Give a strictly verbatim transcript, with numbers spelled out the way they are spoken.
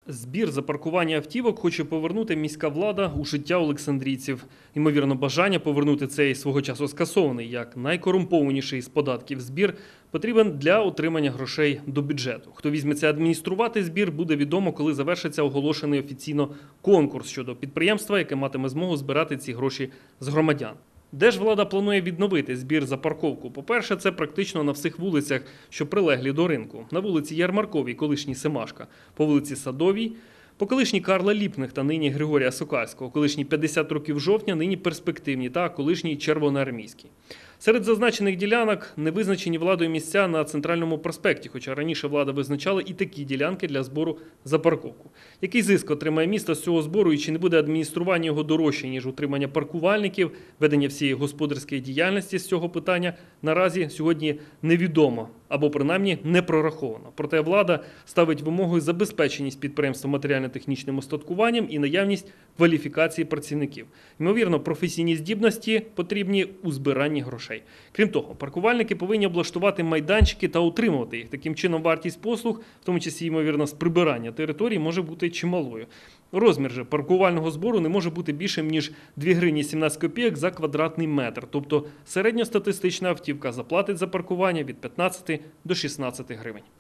Збір за паркування автівок хоче повернути міська влада у життя олександрійців. Ймовірно, бажання повернути цей свого часу скасований, як найкорумпованіший з податків збір, потрібен для отримання грошей до бюджету. Хто візьметься адмініструвати збір, буде відомо, коли завершиться оголошений офіційно конкурс щодо підприємства, яке матиме змогу збирати ці гроші з громадян. Де ж влада планує відновити збір за парковку? По-перше, це практично на всіх вулицях, що прилеглі до ринку. На вулиці Ярмарковій, колишній Семашка, по вулиці Садовій, по колишній Карла Ліпних та нині Григорія Сокальського, колишній п'ятдесят років жовтня, нині перспективні та колишній Червоноармійський. Серед зазначених ділянок не визначені владою місця на Центральному проспекті, хоча раніше влада визначала і такі ділянки для збору за парковку. Який зиск отримає місто з цього збору і чи не буде адміністрування його дорожче, ніж утримання паркувальників, ведення всієї господарської діяльності з цього питання, наразі сьогодні невідомо, або принаймні не прораховано. Проте влада ставить вимогою забезпеченість підприємства матеріально-технічним устаткуванням і наявність кваліфікації працівників. Ймовірно, професійні здібності потрібні у збиранні грошей. Крім того, паркувальники повинні облаштувати майданчики та утримувати їх. Таким чином, вартість послуг, в тому числі, ймовірно, з прибирання територій, може бути чималою. Розмір же паркувального збору не може бути більшим, ніж дві гривні сімнадцять копійок за квадратний метр. Тобто середньостатистична автівка заплатить за паркування від п'ятнадцяти до шістнадцяти гривень.